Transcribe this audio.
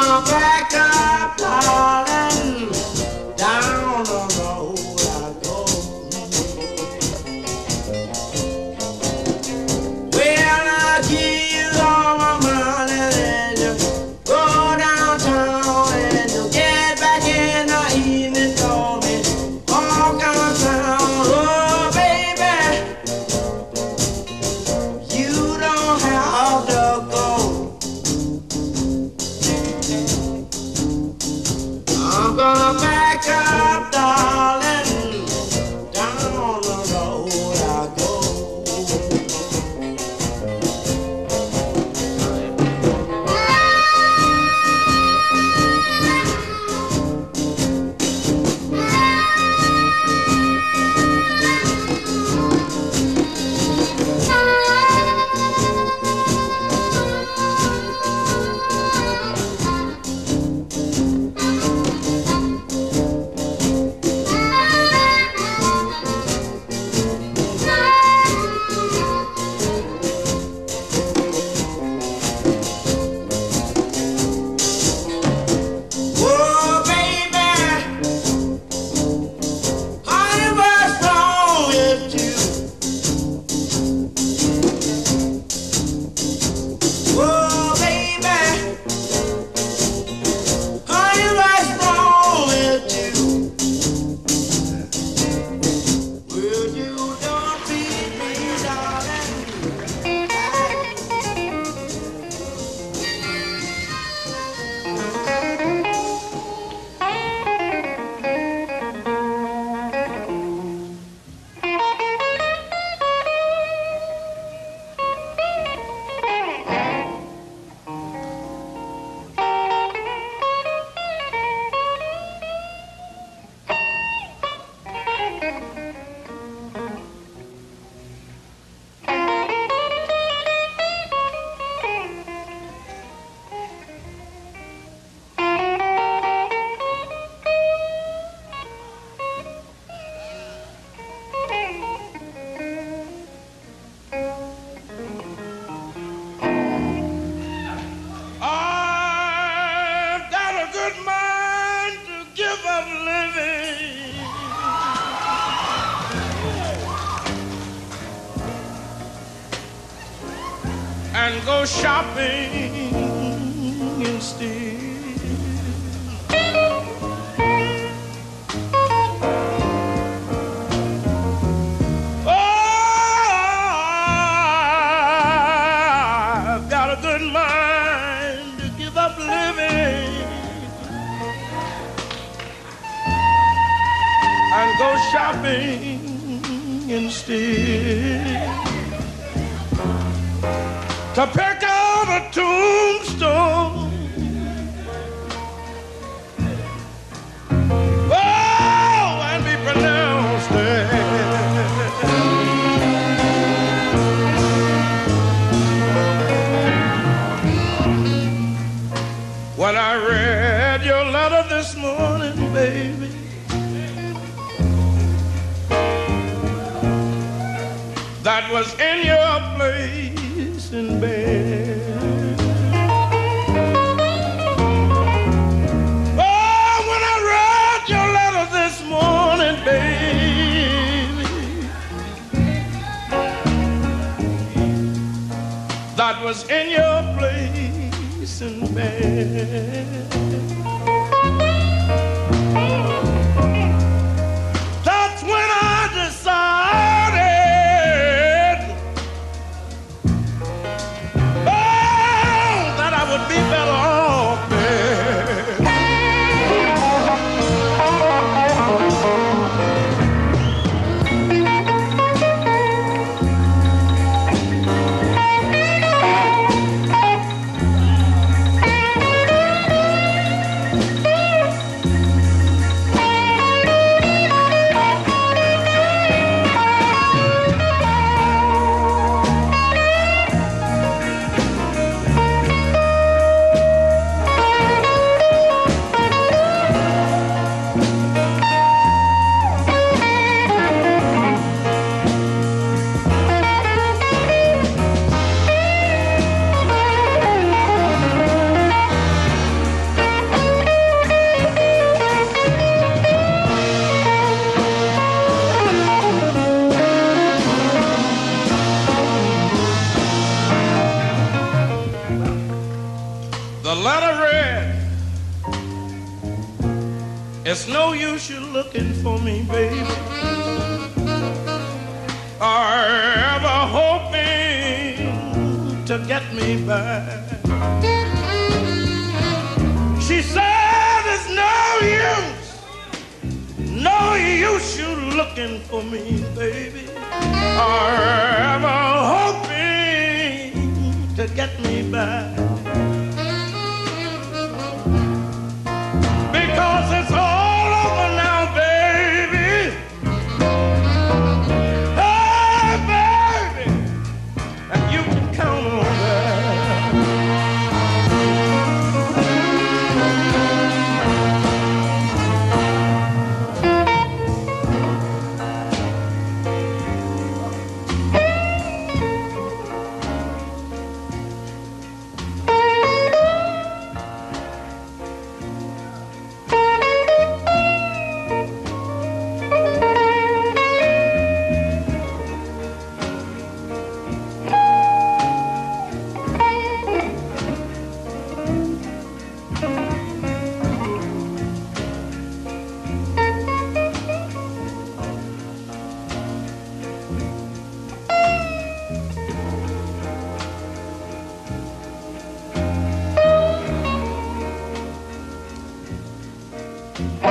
gonna back up, darling, down the road I go. Well, I give you all my money, then you go downtown and you get back in the evening, call me, walk downtown. Oh, baby, you don't have to go. I'm gonna back up, darling, down the road I go. Oh, baby, honey, what's wrong with you? Oh, baby, honey, what's wrong with you? Well, you don't treat me, darling, I've got a good mind to give up living and go shopping instead. Oh, I've got a good mind to give up living and go shopping instead. To pick out a tombstone, oh, and be pronounced dead. When I read your letter this morning, baby, that was in your place in bed. Oh, when I read your letter this morning, baby, that was in your place in bed. That's when I decided, oh, that I would be better off dead. It's no use you looking for me, baby, or ever hoping to get me back. She said it's no use you looking for me, baby, or ever hoping to get me back. Because it's all over now, baby. Hey, baby, and you can count on that.